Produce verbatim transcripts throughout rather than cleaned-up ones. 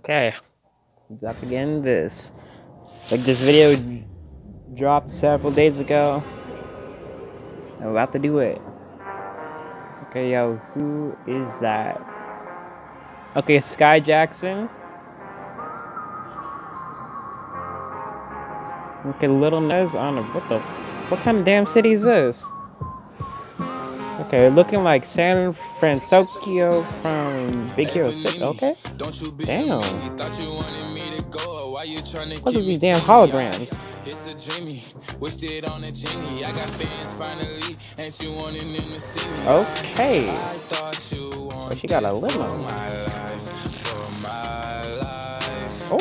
Okay, up again. This, like, this video dropped several days ago. I'm about to do it. Okay, yo, who is that? Okay, Sky Jackson. Okay, Little Nez on a, what the, what kind of damn city is this? Okay, looking like San Francisco from Big Hero six. Okay, damn. What are these damn holograms? Okay. Oh, she got a limo. Oh.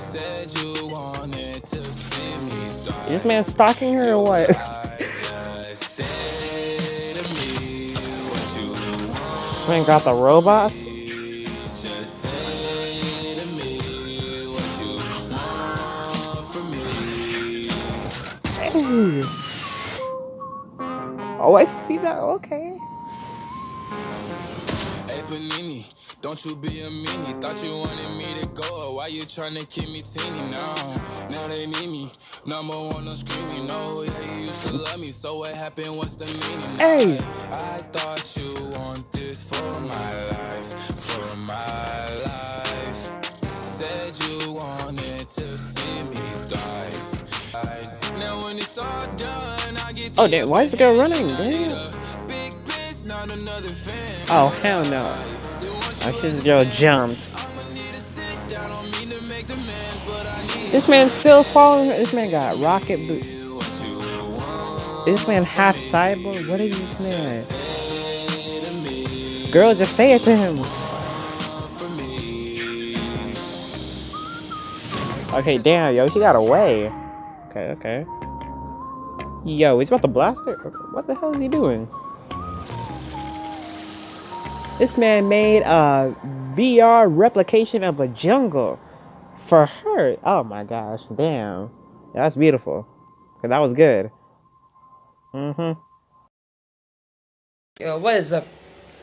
Is this man stalking her or what? Man got the robot. Hey. Oh, I see that. Okay. Hey, Panini, don't you be a meanie. Thought you wanted me to go. Why you trying to keep me teeny now? Now they need me. Number one, no screaming. No, yeah, you used to love me. So what happened? What's the meaning? Hey. I thought you want this for my life. For my life. Said you wanted to see me thrive. Now when it's all done, I get. Oh, damn. Why is the girl running? Damn. Oh, hell no. Oh, this girl jumped. This man's still following her. This man got rocket boot. This man half cyborg? What is this man? Girl, just say it to him. Okay, damn, yo, she got away. Okay, okay. Yo, he's about to blast her? What the hell is he doing? This man made a V R replication of a jungle for her. Oh my gosh, damn. Yeah, that's beautiful. Cause that was good. Mm-hmm. Yo, what is up?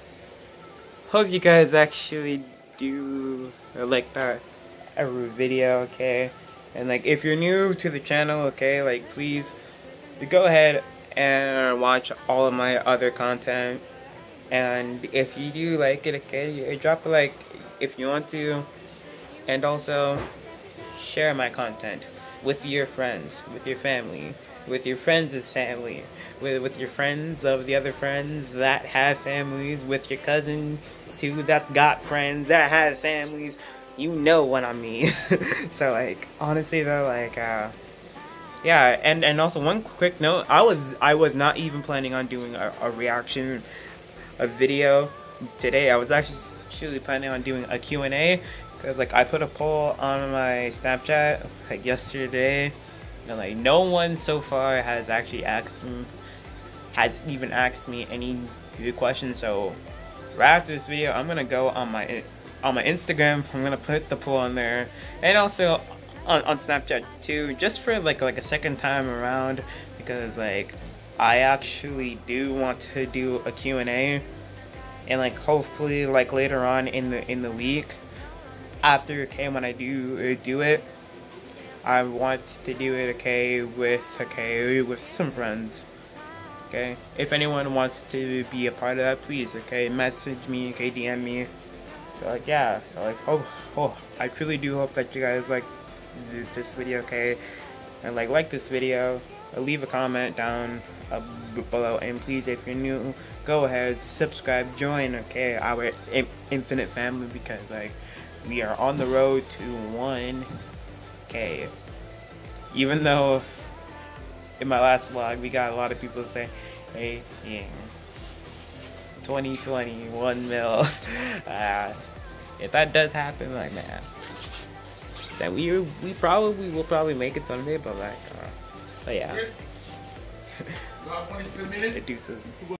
Hope you guys actually do like that every video, okay? And like, if you're new to the channel, okay, like please go ahead and watch all of my other content. And if you do like it, okay, drop a like if you want to. And also, share my content with your friends, with your family, with your friends' family, with, with your friends of the other friends that have families, with your cousins too that got friends that have families. You know what I mean. So, like, honestly though, like, uh, yeah, and, and also one quick note, I was, I was not even planning on doing a, a reaction a video today. I was actually planning on doing a Q and A because like I put a poll on my Snapchat like yesterday and like no one so far has actually asked me has even asked me any good questions. So right after this video I'm gonna go on my on my Instagram. I'm gonna put the poll on there and also on, on Snapchat too, just for like like a second time around, because like I actually do want to do a Q and A, and like hopefully like later on in the in the week after, okay, when I do uh, do it, I want to do it, okay, with okay with some friends. Okay, if anyone wants to be a part of that, please, okay, message me, okay, D M me. So like, yeah, so like, oh, oh, I truly do hope that you guys like this video, okay, and like like this video. Leave a comment down uh, below, and please, if you're new, go ahead, subscribe, join, okay, our in infinite family, because like we are on the road to one K. Even though in my last vlog we got a lot of people saying, hey, yeah, twenty twenty, one mil. Uh, if that does happen, like, man, then we we probably will probably make it someday, but like. Uh, But yeah. It deuces.